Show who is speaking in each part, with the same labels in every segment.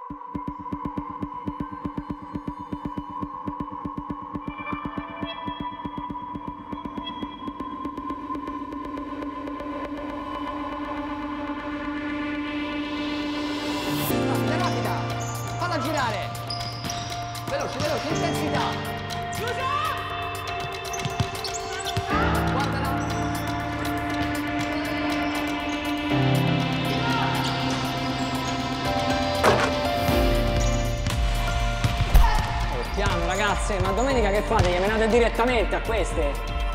Speaker 1: Falla girare! Veloce, veloce, intensità! Chiusa! Guardala! Piano ragazze, ma domenica che fate? Gli menate direttamente a queste?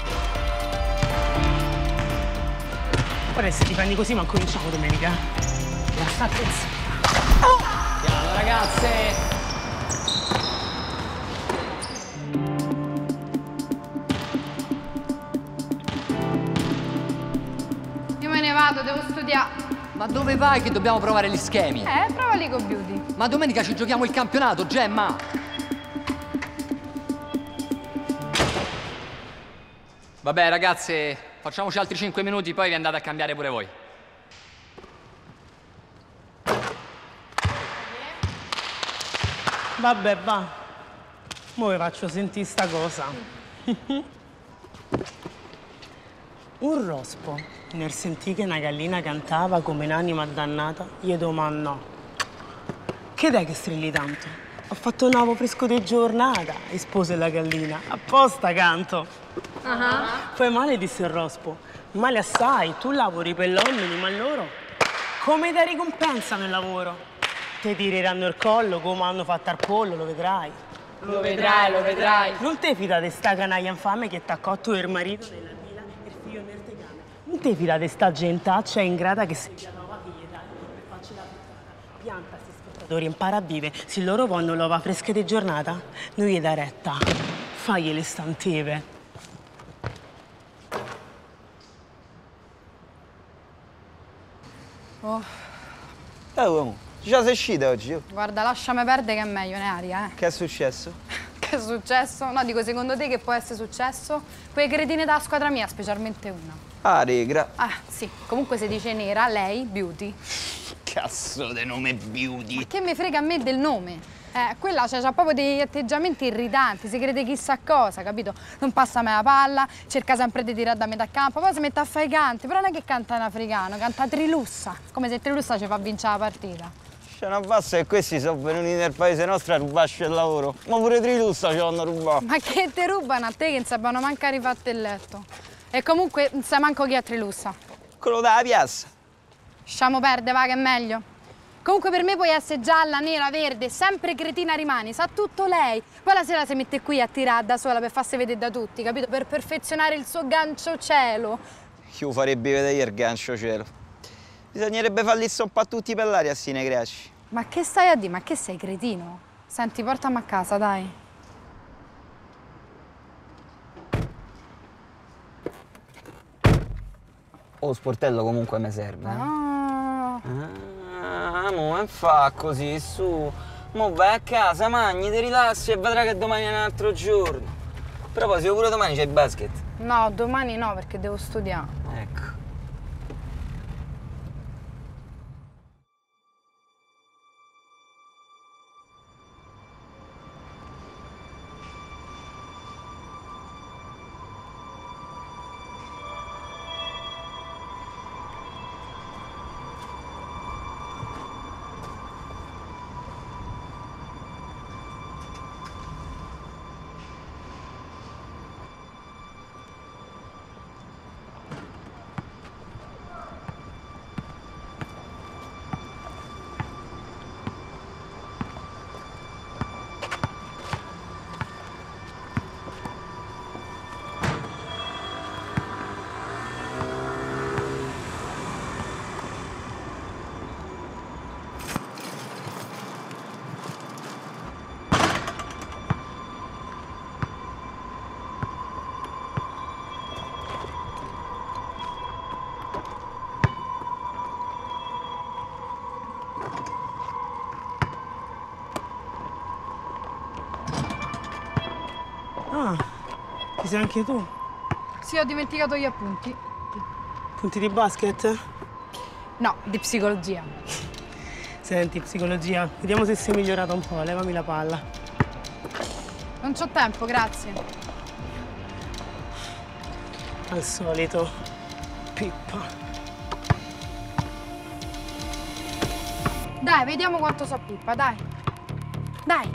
Speaker 2: Ora se ti prendi così, ma cominciamo domenica. La sta attenzio.
Speaker 1: Piano ragazze!
Speaker 3: Io me ne vado, devo studiare.
Speaker 1: Ma dove vai che dobbiamo provare gli schemi?
Speaker 3: Prova lì con Beauty.
Speaker 1: Ma domenica ci giochiamo il campionato, Gemma! Vabbè ragazze, facciamoci altri 5 minuti, poi vi andate a cambiare pure voi.
Speaker 2: Vabbè, va. Mo' vi faccio sentire sta cosa. Un rospo, nel sentire che una gallina cantava come un'anima dannata, gli domandò: che dai che strilli tanto? Ho fatto un uovo fresco di giornata, rispose la gallina. Apposta canto. Poi male, disse il rospo. Male assai, tu lavori per l'uomini, ma loro come ti ricompensano il lavoro? Ti tireranno il collo come hanno fatto al pollo, lo vedrai.
Speaker 3: Lo vedrai, lo vedrai.
Speaker 2: Non ti fida di sta canaglia infame che t'ha cotto il marito della villa e il figlio nel tegame. Non ti fida di sta gentaccia ingrata che si chiamava che gli dai per farci la puttana. Pianta sti spettatori, impara a vivere. Se loro vogliono l'ova fresca di giornata, noi gli dà retta. Fagli le stantive.
Speaker 4: Uomo, già sei uscita oggi?
Speaker 3: Guarda, lasciami perdere che è meglio, ne aria,
Speaker 4: Che è successo?
Speaker 3: Che è successo? No, dico, secondo te che può essere successo? Quelle cretine della squadra mia, specialmente una.
Speaker 4: Ah, regra.
Speaker 3: Ah, sì. Comunque si dice nera, lei, Beauty.
Speaker 4: Cazzo di nome Beauty.
Speaker 3: Che mi frega a me del nome? Quella c'ha proprio degli atteggiamenti irritanti, si crede chissà cosa, capito? Non passa mai la palla, cerca sempre di tirare da metà campo, poi si mette a fare i canti, però non è che canta in africano, canta Trilussa, come se Trilussa ci fa vincere la partita.
Speaker 4: C'è una bassa e questi sono venuti nel paese nostro a rubarci il lavoro. Ma pure Trilussa ci vanno a rubare.
Speaker 3: Ma che te rubano a te che non sapevano manco rifatto il letto? E comunque non sai manco chi è Trilussa.
Speaker 4: Quello della piazza.
Speaker 3: Lasciamo perdere, va che è meglio. Comunque per me puoi essere gialla, nera, verde, sempre cretina rimani, sa tutto lei. Poi la sera si mette qui a tirare da sola per farsi vedere da tutti, capito? Per perfezionare il suo gancio cielo.
Speaker 4: Chi lo farebbe vedere il gancio cielo? Bisognerebbe farli un tutti per l'aria a sti negracci.
Speaker 3: Ma che stai a dire? Ma che sei cretino? Senti, portami a casa, dai.
Speaker 4: Oh, sportello comunque mi serve.
Speaker 3: Ah.
Speaker 4: Mo, non fa così, su. Mo vai a casa, mangi, ti rilassi e vedrai che domani è un altro giorno. A proposito, pure domani c'è il basket.
Speaker 3: No, domani no, perché devo studiare.
Speaker 4: Ecco.
Speaker 2: Ah, ci sei anche tu?
Speaker 3: Sì, ho dimenticato gli appunti.
Speaker 2: Punti di basket?
Speaker 3: No, di psicologia.
Speaker 2: Senti, psicologia, vediamo se sei migliorata un po', levami la palla.
Speaker 3: Non c'ho tempo, grazie.
Speaker 2: Al solito, Pippa.
Speaker 3: Dai, vediamo quanto so Pippa, dai. Dai.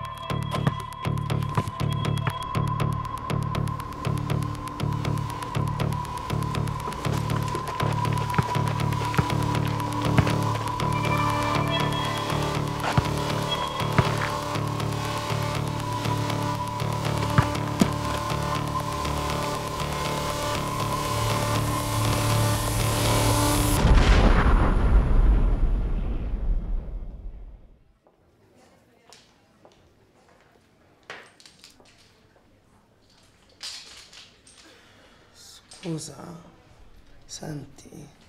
Speaker 2: Scusa, senti.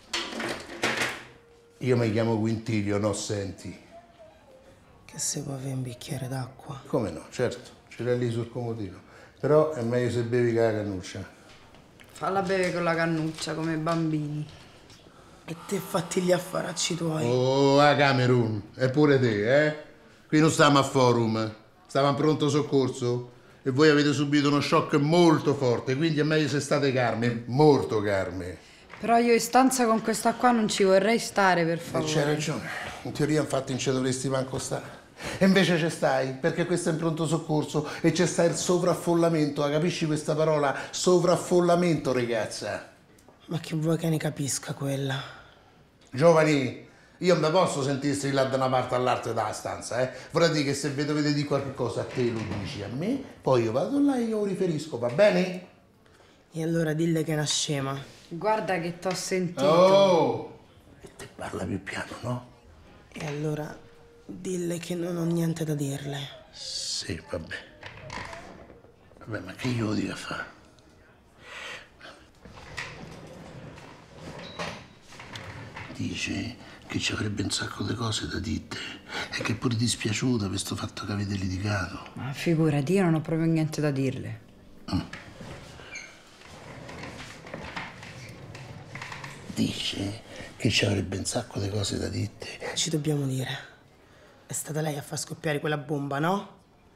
Speaker 5: Io mi chiamo Quintilio, no senti.
Speaker 2: Che se può avere un bicchiere d'acqua?
Speaker 5: Come no, certo, ce l'hai lì sul comodino. Però è meglio se bevi con la cannuccia.
Speaker 6: Falla bere con la cannuccia, come i bambini.
Speaker 2: E te fatti gli affaracci tuoi.
Speaker 5: Oh, a Camerun, e pure te, eh? Qui non stiamo a forum, stiamo a pronto soccorso. E voi avete subito uno shock molto forte, quindi è meglio se state calmi, molto calmi.
Speaker 6: Però io in stanza con questa qua non ci vorrei stare, per
Speaker 5: E
Speaker 6: favore.
Speaker 5: c'hai ragione, in teoria infatti non ci dovresti manco stare. E invece ci stai, perché questo è in pronto soccorso e c'è sta il sovraffollamento, capisci questa parola? Sovraffollamento, ragazza.
Speaker 2: Ma che vuoi che ne capisca quella?
Speaker 5: Giovani, io non posso sentire strillare da una parte all'altra della stanza, eh? Vorrei dire che se vedi di qualche cosa a te lo dici a me, poi io vado là e io lo riferisco, va bene?
Speaker 2: E allora dille che è una scema.
Speaker 6: Guarda che t'ho sentito.
Speaker 5: Oh! E te parla più piano, no?
Speaker 2: E allora dille che non ho niente da dirle.
Speaker 5: Sì, vabbè. Vabbè, ma che io lo dico a fare? Dice che ci avrebbe un sacco di cose da dirti e che è pure dispiaciuta per questo fatto che avete litigato.
Speaker 6: Ma figurati, io non ho proprio niente da dirle.
Speaker 5: Dice che ci avrebbe un sacco di cose da dirti.
Speaker 2: Ci dobbiamo dire. È stata lei a far scoppiare quella bomba, no?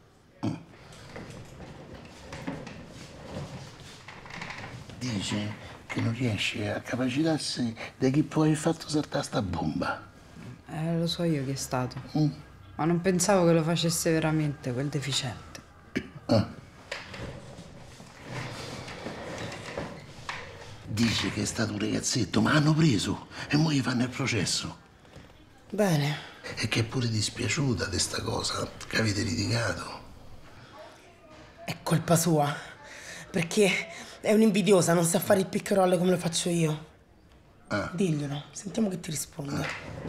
Speaker 5: Dice che non riesce a capacitarsi di chi può aver fatto saltare sta bomba.
Speaker 6: Lo so io chi è stato. Ma non pensavo che lo facesse veramente, quel deficiente.
Speaker 5: Dice che è stato un ragazzetto, ma hanno preso e mo gli fanno il processo.
Speaker 2: Bene.
Speaker 5: E che è pure dispiaciuta di sta cosa, che avete litigato.
Speaker 2: È colpa sua. Perché è un'invidiosa, non sa fare il piccherolle come lo faccio io. Diglielo, sentiamo che ti risponde.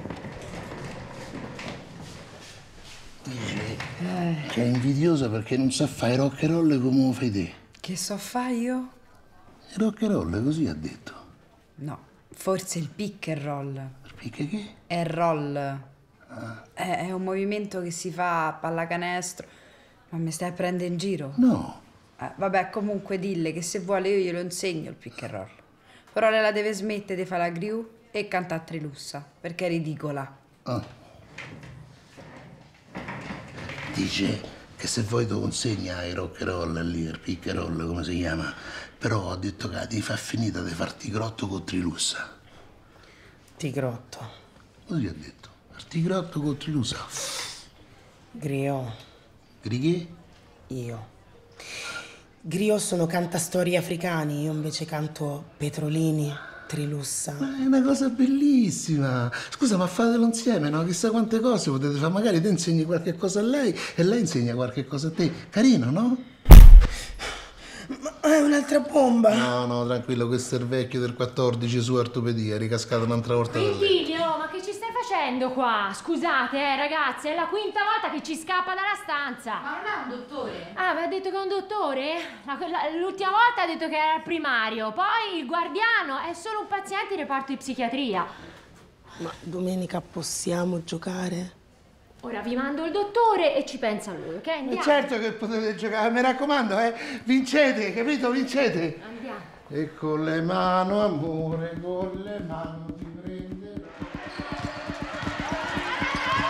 Speaker 5: Dice che è invidiosa perché non sa fare rock and roll come lo fai te.
Speaker 6: Che so fare io?
Speaker 5: Il rock and roll, così ha detto.
Speaker 6: No, forse il pick and roll.
Speaker 5: Perché che?
Speaker 6: È roll. È un movimento che si fa a pallacanestro. Ma mi stai a prendere in giro?
Speaker 5: No.
Speaker 6: Vabbè, comunque dille che se vuole io glielo insegno il pick and roll. Però lei la deve smettere di fare la griù e cantare Trilussa, perché è ridicola.
Speaker 5: Dice che se vuoi ti consegna il rock and roll lì, il pick and roll, come si chiama. Però ho detto che devi far finita di farti grotto con Trilussa.
Speaker 2: Tigrotto.
Speaker 5: Così ha detto. Farti grotto con Trilussa.
Speaker 2: Griot.
Speaker 5: Grighe?
Speaker 2: Io. Griot sono cantastorie africani, io invece canto Petrolini, Trilussa.
Speaker 5: Ma è una cosa bellissima. Scusa, ma fatelo insieme, no? Chissà quante cose potete fare. Magari te insegni qualche cosa a lei e lei insegna qualche cosa a te. Carino, no?
Speaker 2: Ma è un'altra bomba!
Speaker 5: No, no, tranquillo, questo è il vecchio del 14 su ortopedia, è ricascato un'altra volta da lei.
Speaker 7: Quintilio, ma che ci stai facendo qua? Scusate, ragazzi, è la quinta volta che ci scappa dalla stanza.
Speaker 3: Ma non è un dottore?
Speaker 7: Ah, vi ha detto che è un dottore? L'ultima volta ha detto che era il primario, poi il guardiano, è solo un paziente in reparto di psichiatria.
Speaker 2: Ma domenica possiamo giocare?
Speaker 7: Ora vi mando il dottore e ci pensa lui, ok? Andiamo.
Speaker 5: Certo che potete giocare, mi raccomando, vincete, capito? Vincete.
Speaker 7: Andiamo.
Speaker 5: E con le mani, amore, con le mani ti prenderò.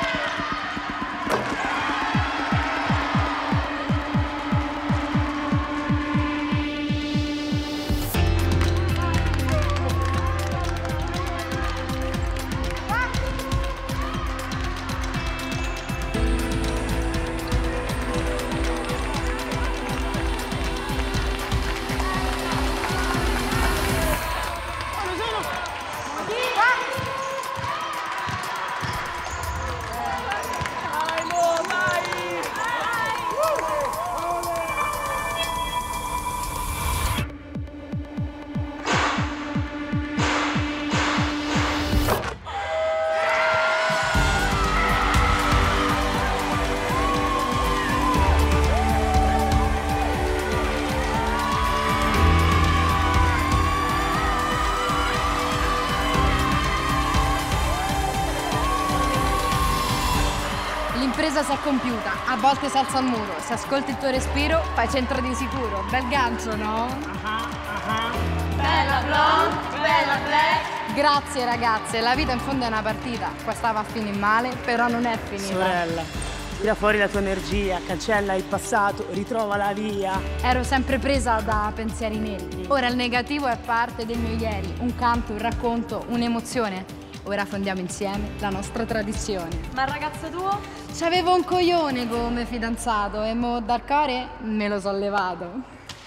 Speaker 3: L'impresa si è compiuta, a volte si alza al muro, se ascolti il tuo respiro fai centro di sicuro. Bel gancio, no? Bella blonde, bella black. Grazie ragazze, la vita in fondo è una partita. Qua stava a finire male, però non è finita.
Speaker 2: Sorella, tira fuori la tua energia, cancella il passato, ritrova la via.
Speaker 3: Ero sempre presa da pensieri neri. Ora il negativo è parte del mio ieri. Un canto, un racconto, un'emozione. Ora fondiamo insieme la nostra tradizione.
Speaker 7: Ma il ragazzo tuo?
Speaker 3: C'avevo un coglione come fidanzato e mo dal cuore me lo son levato.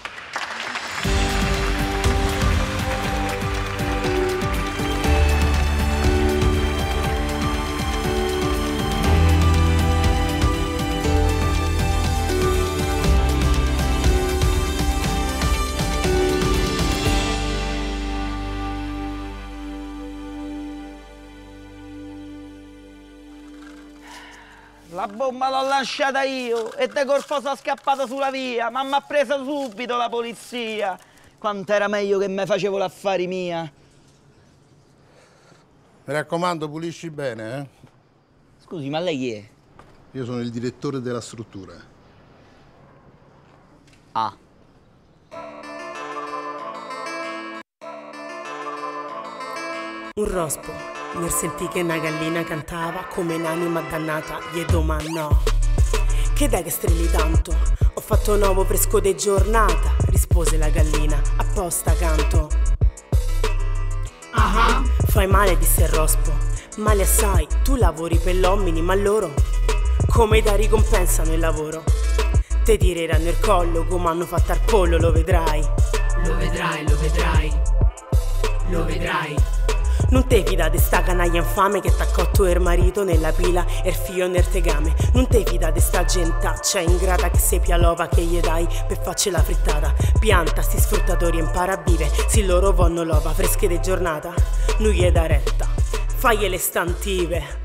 Speaker 4: La bomba l'ho lasciata io e De colpo sono scappato sulla via, ma mi ha preso subito la polizia. Quant'era meglio che me facevo l'affari mia.
Speaker 5: Mi raccomando, pulisci bene, eh?
Speaker 4: Scusi, ma lei chi è?
Speaker 5: Io sono il direttore della struttura.
Speaker 4: Ah.
Speaker 2: Un rospo nel sentì che una gallina cantava come un'anima dannata gli domandò: che dai che strilli tanto? Ho fatto un uovo fresco di giornata, rispose la gallina, apposta canto. Fai male, disse il rospo, male assai, tu lavori per l'uomini, ma loro come da ricompensano il lavoro? Te tireranno il collo come hanno fatto al pollo, lo vedrai. Lo vedrai, lo vedrai, lo vedrai. Non te fida di sta canaglia infame che t'ha cotto il marito nella pila e il figlio nel tegame. Non te fida di sta gentaccia ingrata che sei pialova che gli dai per farci la frittata. Pianta sti sfruttatori impara a vive, si loro vanno l'ova fresche di giornata. Non gli dà retta, fagli le stantive.